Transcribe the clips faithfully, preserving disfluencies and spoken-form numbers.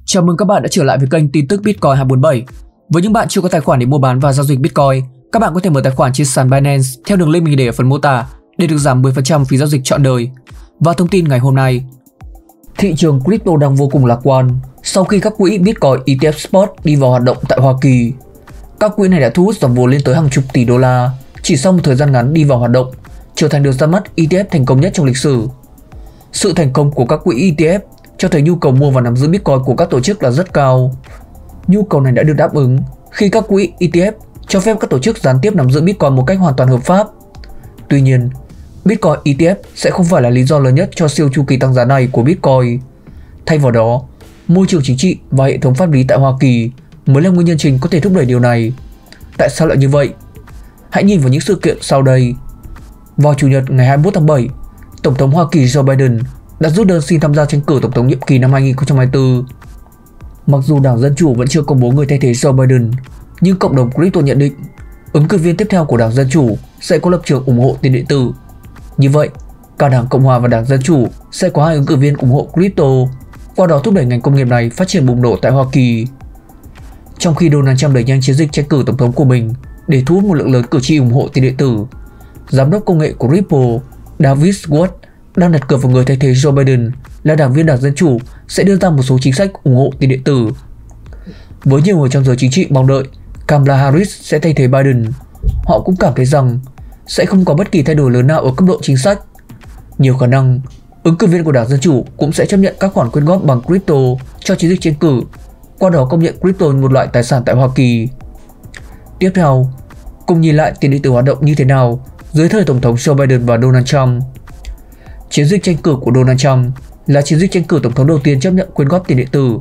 Chào mừng các bạn đã trở lại với kênh tin tức Bitcoin hai bốn bảy. Với những bạn chưa có tài khoản để mua bán và giao dịch Bitcoin, các bạn có thể mở tài khoản trên sàn Binance theo đường link mình để ở phần mô tả để được giảm mười phần trăm phí giao dịch trọn đời. Và thông tin ngày hôm nay, thị trường crypto đang vô cùng lạc quan sau khi các quỹ Bitcoin e tê ép Spot đi vào hoạt động tại Hoa Kỳ. Các quỹ này đã thu hút dòng vốn lên tới hàng chục tỷ đô la chỉ sau một thời gian ngắn đi vào hoạt động, trở thành được ra mắt e tê ép thành công nhất trong lịch sử. Sự thành công của các quỹ e tê ép cho thấy nhu cầu mua và nắm giữ Bitcoin của các tổ chức là rất cao. Nhu cầu này đã được đáp ứng khi các quỹ e tê ép cho phép các tổ chức gián tiếp nắm giữ Bitcoin một cách hoàn toàn hợp pháp. Tuy nhiên, Bitcoin e tê ép sẽ không phải là lý do lớn nhất cho siêu chu kỳ tăng giá này của Bitcoin. Thay vào đó, môi trường chính trị và hệ thống pháp lý tại Hoa Kỳ mới là nguyên nhân chính có thể thúc đẩy điều này. Tại sao lại như vậy? Hãy nhìn vào những sự kiện sau đây. Vào Chủ nhật ngày hai mươi mốt tháng bảy, Tổng thống Hoa Kỳ Joe Biden đã rút đơn xin tham gia tranh cử tổng thống nhiệm kỳ năm hai nghìn không trăm hai mươi tư. Mặc dù Đảng Dân Chủ vẫn chưa công bố người thay thế Joe Biden, nhưng cộng đồng crypto nhận định ứng cử viên tiếp theo của Đảng Dân Chủ sẽ có lập trường ủng hộ tiền điện tử. Như vậy, cả Đảng Cộng hòa và Đảng Dân Chủ sẽ có hai ứng cử viên ủng hộ crypto, qua đó thúc đẩy ngành công nghiệp này phát triển bùng nổ tại Hoa Kỳ. Trong khi Donald Trump đẩy nhanh chiến dịch tranh cử tổng thống của mình để thu hút một lượng lớn cử tri ủng hộ tiền điện tử, giám đốc công nghệ của Ripple, David Ward, đang đặt cược vào người thay thế Joe Biden là đảng viên Đảng Dân Chủ sẽ đưa ra một số chính sách ủng hộ tiền điện tử. Với nhiều người trong giới chính trị mong đợi Kamala Harris sẽ thay thế Biden, họ cũng cảm thấy rằng sẽ không có bất kỳ thay đổi lớn nào ở cấp độ chính sách. Nhiều khả năng, ứng cử viên của Đảng Dân Chủ cũng sẽ chấp nhận các khoản quyên góp bằng crypto cho chiến dịch tranh cử, qua đó công nhận crypto như một loại tài sản tại Hoa Kỳ. Tiếp theo, cùng nhìn lại tiền điện tử hoạt động như thế nào dưới thời Tổng thống Joe Biden và Donald Trump. Chiến dịch tranh cử của Donald Trump là chiến dịch tranh cử tổng thống đầu tiên chấp nhận quyên góp tiền điện tử.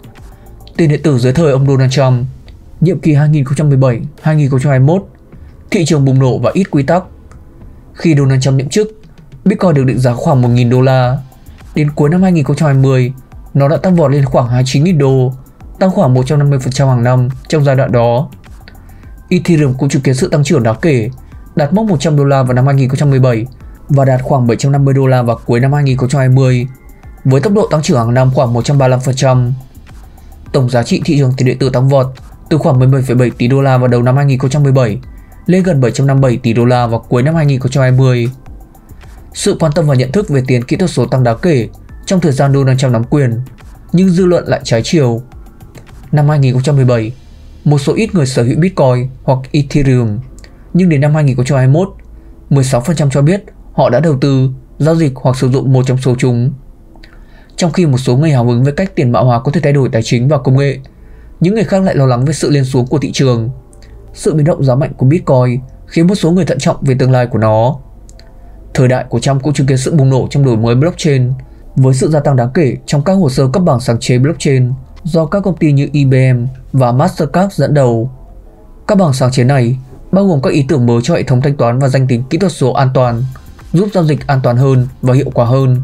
Tiền điện tử dưới thời ông Donald Trump, nhiệm kỳ hai nghìn không trăm mười bảy đến hai nghìn không trăm hai mươi mốt, thị trường bùng nổ và ít quy tắc. Khi Donald Trump nhậm chức, Bitcoin được định giá khoảng một nghìn đô la. Đến cuối năm hai nghìn không trăm hai mươi, nó đã tăng vọt lên khoảng hai mươi chín nghìn đô, tăng khoảng một trăm năm mươi phần trăm hàng năm trong giai đoạn đó. Ethereum cũng chứng kiến sự tăng trưởng đáng kể, đạt mốc một trăm đô la vào năm hai nghìn không trăm mười bảy và đạt khoảng bảy trăm năm mươi đô la vào cuối năm hai nghìn không trăm hai mươi, với tốc độ tăng trưởng hàng năm khoảng một trăm ba mươi lăm phần trăm. Tổng giá trị thị trường tiền điện tử tăng vọt từ khoảng mười bảy phẩy bảy tỷ đô la vào đầu năm hai nghìn không trăm mười bảy lên gần bảy trăm năm mươi bảy tỷ đô la vào cuối năm hai nghìn không trăm hai mươi. Sự quan tâm và nhận thức về tiền kỹ thuật số tăng đáng kể trong thời gian Donald Trump nắm quyền, nhưng dư luận lại trái chiều. Năm hai nghìn không trăm mười bảy, một số ít người sở hữu Bitcoin hoặc Ethereum, nhưng đến năm hai nghìn không trăm hai mươi mốt, mười sáu phần trăm cho biết họ đã đầu tư, giao dịch hoặc sử dụng một trong số chúng. Trong khi một số người hào hứng với cách tiền mã hóa có thể thay đổi tài chính và công nghệ, những người khác lại lo lắng về sự lên xuống của thị trường. Sự biến động giá mạnh của Bitcoin khiến một số người thận trọng về tương lai của nó. Thời đại của Trump cũng chứng kiến sự bùng nổ trong đổi mới blockchain, với sự gia tăng đáng kể trong các hồ sơ cấp bằng sáng chế blockchain do các công ty như i bê em và Mastercard dẫn đầu. Các bằng sáng chế này bao gồm các ý tưởng mới cho hệ thống thanh toán và danh tính kỹ thuật số an toàn, giúp giao dịch an toàn hơn và hiệu quả hơn.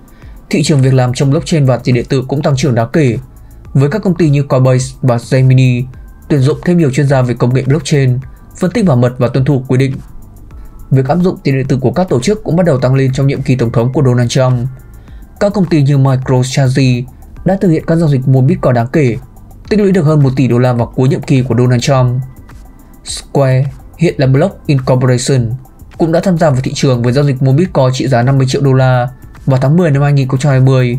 Thị trường việc làm trong blockchain và tiền điện tử cũng tăng trưởng đáng kể, với các công ty như Coinbase và Gemini tuyển dụng thêm nhiều chuyên gia về công nghệ blockchain, phân tích bảo mật và tuân thủ quy định. Việc áp dụng tiền điện tử của các tổ chức cũng bắt đầu tăng lên trong nhiệm kỳ tổng thống của Donald Trump. Các công ty như MicroStrategy đã thực hiện các giao dịch mua Bitcoin đáng kể, tích lũy được hơn một tỷ đô la vào cuối nhiệm kỳ của Donald Trump. Square, hiện là Block Incorporation, cũng đã tham gia vào thị trường với giao dịch mua Bitcoin trị giá năm mươi triệu đô la vào tháng mười năm hai nghìn không trăm hai mươi.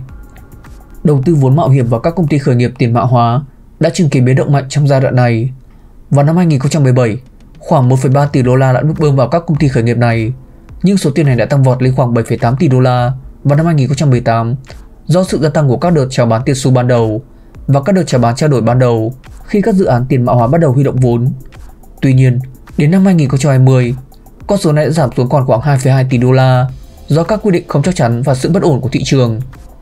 Đầu tư vốn mạo hiểm vào các công ty khởi nghiệp tiền mã hóa đã chứng kiến biến động mạnh trong giai đoạn này. Vào năm hai nghìn không trăm mười bảy, khoảng một phẩy ba tỷ đô la đã được bơm vào các công ty khởi nghiệp này, nhưng số tiền này đã tăng vọt lên khoảng bảy phẩy tám tỷ đô la vào năm hai nghìn không trăm mười tám do sự gia tăng của các đợt chào bán tiền xu ban đầu và các đợt chào bán trao đổi ban đầu khi các dự án tiền mã hóa bắt đầu huy động vốn. Tuy nhiên, đến năm hai nghìn không trăm hai mươi, con số này đã giảm xuống còn khoảng hai phẩy hai tỷ đô la do các quy định không chắc chắn và sự bất ổn của thị trường.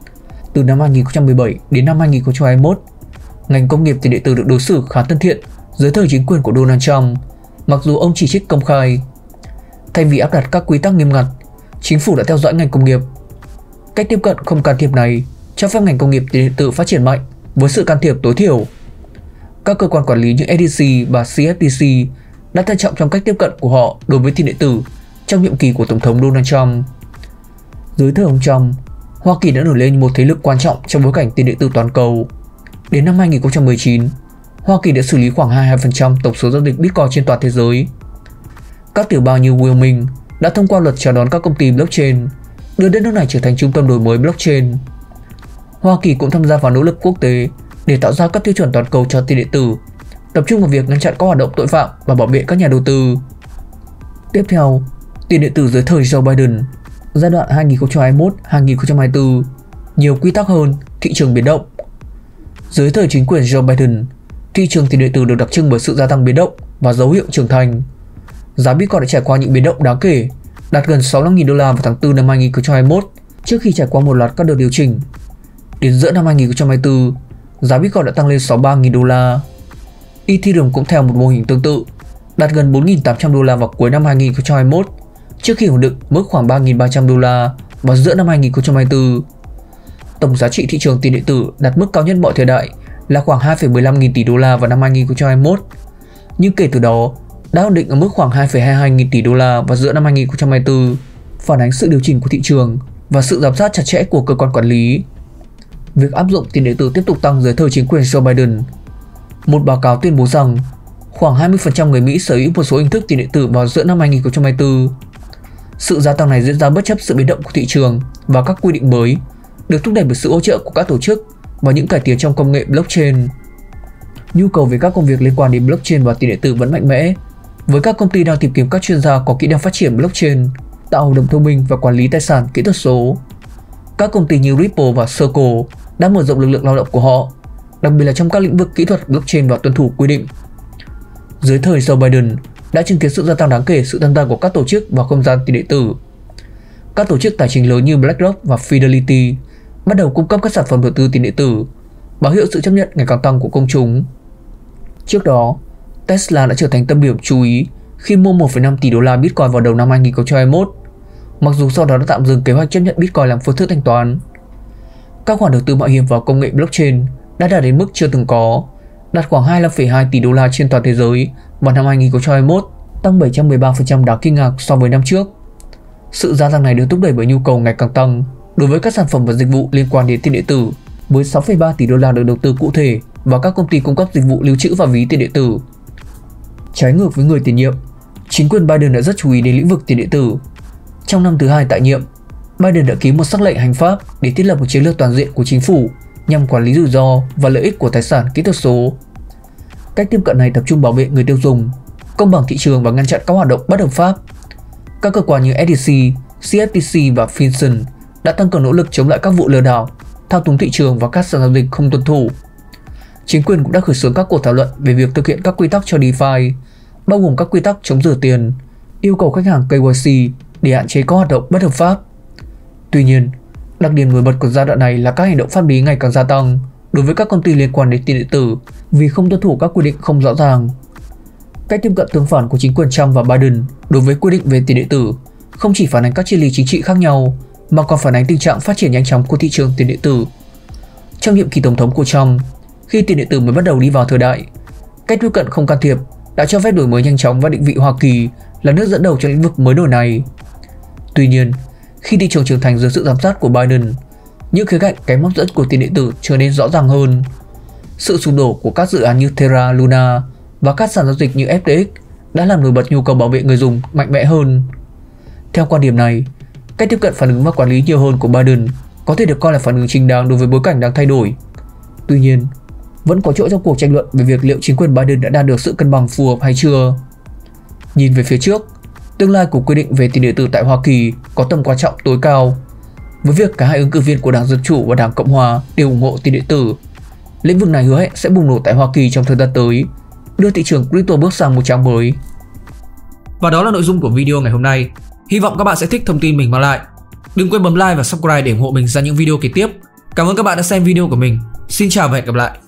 Từ năm hai nghìn không trăm mười bảy đến năm hai nghìn không trăm hai mươi mốt, ngành công nghiệp tiền điện tử được đối xử khá thân thiện dưới thời chính quyền của Donald Trump, mặc dù ông chỉ trích công khai. Thay vì áp đặt các quy tắc nghiêm ngặt, chính phủ đã theo dõi ngành công nghiệp. Cách tiếp cận không can thiệp này cho phép ngành công nghiệp tiền điện tử phát triển mạnh với sự can thiệp tối thiểu. Các cơ quan quản lý như ét e xê và xê ép tê xê đã thận trọng trong cách tiếp cận của họ đối với tiền điện tử trong nhiệm kỳ của Tổng thống Donald Trump. Dưới thời ông Trump, Hoa Kỳ đã nổi lên một thế lực quan trọng trong bối cảnh tiền điện tử toàn cầu. Đến năm hai nghìn không trăm mười chín, Hoa Kỳ đã xử lý khoảng hai mươi hai phần trăm tổng số giao dịch Bitcoin trên toàn thế giới. Các tiểu bang như Wyoming đã thông qua luật chào đón các công ty blockchain, đưa đất nước này trở thành trung tâm đổi mới blockchain. Hoa Kỳ cũng tham gia vào nỗ lực quốc tế để tạo ra các tiêu chuẩn toàn cầu cho tiền điện tử, tập trung vào việc ngăn chặn các hoạt động tội phạm và bảo vệ các nhà đầu tư. Tiếp theo, tiền điện tử dưới thời Joe Biden, giai đoạn hai nghìn không trăm hai mươi mốt đến hai nghìn không trăm hai mươi tư, nhiều quy tắc hơn, thị trường biến động. Dưới thời chính quyền Joe Biden, thị trường tiền điện tử được đặc trưng bởi sự gia tăng biến động và dấu hiệu trưởng thành. Giá Bitcoin đã trải qua những biến động đáng kể, đạt gần sáu mươi lăm nghìn đô la vào tháng tư năm hai nghìn không trăm hai mươi mốt trước khi trải qua một loạt các đợt điều chỉnh. Đến giữa năm hai nghìn không trăm hai mươi tư, giá Bitcoin đã tăng lên sáu mươi ba nghìn đô la. Ethereum cũng theo một mô hình tương tự, đạt gần bốn nghìn tám trăm đô la vào cuối năm hai nghìn không trăm hai mươi mốt trước khi ổn định mức khoảng ba nghìn ba trăm đô la vào giữa năm hai nghìn không trăm hai mươi tư. Tổng giá trị thị trường tiền điện tử đạt mức cao nhất mọi thời đại là khoảng hai phẩy mười lăm nghìn tỷ đô la vào năm hai nghìn không trăm hai mươi mốt, nhưng kể từ đó đã ổn định ở mức khoảng hai phẩy hai mươi hai nghìn tỷ đô la vào giữa năm hai nghìn không trăm hai mươi tư, phản ánh sự điều chỉnh của thị trường và sự giám sát chặt chẽ của cơ quan quản lý. Việc áp dụng tiền điện tử tiếp tục tăng dưới thời chính quyền Joe Biden. Một báo cáo tuyên bố rằng khoảng hai mươi phần trăm người Mỹ sở hữu một số hình thức tiền điện tử vào giữa năm hai nghìn không trăm hai mươi tư. Sự gia tăng này diễn ra bất chấp sự biến động của thị trường và các quy định mới, được thúc đẩy bởi sự hỗ trợ của các tổ chức và những cải tiến trong công nghệ blockchain. Nhu cầu về các công việc liên quan đến blockchain và tiền điện tử vẫn mạnh mẽ, với các công ty đang tìm kiếm các chuyên gia có kỹ năng phát triển blockchain, tạo hợp đồng thông minh và quản lý tài sản kỹ thuật số. Các công ty như Ripple và Circle đã mở rộng lực lượng lao động của họ, đặc biệt là trong các lĩnh vực kỹ thuật blockchain và tuân thủ quy định. Dưới thời Joe Biden đã chứng kiến sự gia tăng đáng kể sự tham gia của các tổ chức vào không gian tiền điện tử. Các tổ chức tài chính lớn như BlackRock và Fidelity bắt đầu cung cấp các sản phẩm đầu tư tiền điện tử, báo hiệu sự chấp nhận ngày càng tăng của công chúng. Trước đó, Tesla đã trở thành tâm điểm chú ý khi mua một phẩy năm tỷ đô la Bitcoin vào đầu năm hai nghìn không trăm hai mươi mốt, mặc dù sau đó đã tạm dừng kế hoạch chấp nhận Bitcoin làm phương thức thanh toán. Các khoản đầu tư mạo hiểm vào công nghệ blockchain đã đạt đến mức chưa từng có, đạt khoảng hai mươi lăm phẩy hai tỷ đô la trên toàn thế giới vào năm hai nghìn không trăm hai mươi mốt, tăng bảy trăm mười ba phần trăm đáng kinh ngạc so với năm trước. Sự gia tăng này được thúc đẩy bởi nhu cầu ngày càng tăng đối với các sản phẩm và dịch vụ liên quan đến tiền điện tử, với sáu phẩy ba tỷ đô la được đầu tư cụ thể vào các công ty cung cấp dịch vụ lưu trữ và ví tiền điện tử. Trái ngược với người tiền nhiệm, chính quyền Biden đã rất chú ý đến lĩnh vực tiền điện tử. Trong năm thứ hai tại nhiệm, Biden đã ký một sắc lệnh hành pháp để thiết lập một chiến lược toàn diện của chính phủ nhằm quản lý rủi ro và lợi ích của tài sản kỹ thuật số. Cách tiếp cận này tập trung bảo vệ người tiêu dùng, công bằng thị trường và ngăn chặn các hoạt động bất hợp pháp. Các cơ quan như ét e xê, xê ép tê xê và FinCEN đã tăng cường nỗ lực chống lại các vụ lừa đảo, thao túng thị trường và các sàn giao dịch không tuân thủ. Chính quyền cũng đã khởi xướng các cuộc thảo luận về việc thực hiện các quy tắc cho DeFi, bao gồm các quy tắc chống rửa tiền, yêu cầu khách hàng K Y C để hạn chế các hoạt động bất hợp pháp. Tuy nhiên, đặc điểm nổi bật của giai đoạn này là các hành động pháp lý ngày càng gia tăng đối với các công ty liên quan đến tiền điện tử vì không tuân thủ các quy định không rõ ràng. Cách tiếp cận tương phản của chính quyền Trump và Biden đối với quy định về tiền điện tử không chỉ phản ánh các triết lý chính trị khác nhau mà còn phản ánh tình trạng phát triển nhanh chóng của thị trường tiền điện tử. Trong nhiệm kỳ tổng thống của Trump, khi tiền điện tử mới bắt đầu đi vào thời đại, cách tiếp cận không can thiệp đã cho phép đổi mới nhanh chóng và định vị Hoa Kỳ là nước dẫn đầu trong lĩnh vực mới nổi này. Tuy nhiên, khi thị trường trưởng thành dưới sự giám sát của Biden, những khía cạnh kém hấp dẫn của tiền điện tử trở nên rõ ràng hơn. Sự sụp đổ của các dự án như Terra Luna và các sàn giao dịch như F T X đã làm nổi bật nhu cầu bảo vệ người dùng mạnh mẽ hơn. Theo quan điểm này, cách tiếp cận phản ứng và quản lý nhiều hơn của Biden có thể được coi là phản ứng chính đáng đối với bối cảnh đang thay đổi. Tuy nhiên, vẫn có chỗ trong cuộc tranh luận về việc liệu chính quyền Biden đã đạt được sự cân bằng phù hợp hay chưa. Nhìn về phía trước, tương lai của quy định về tiền điện tử tại Hoa Kỳ có tầm quan trọng tối cao. Với việc cả hai ứng cử viên của Đảng Dân Chủ và Đảng Cộng Hòa đều ủng hộ tiền điện tử, lĩnh vực này hứa hẹn sẽ bùng nổ tại Hoa Kỳ trong thời gian tới, đưa thị trường crypto bước sang một trang mới. Và đó là nội dung của video ngày hôm nay. Hy vọng các bạn sẽ thích thông tin mình mang lại. Đừng quên bấm like và subscribe để ủng hộ mình ra những video kế tiếp. Cảm ơn các bạn đã xem video của mình. Xin chào và hẹn gặp lại.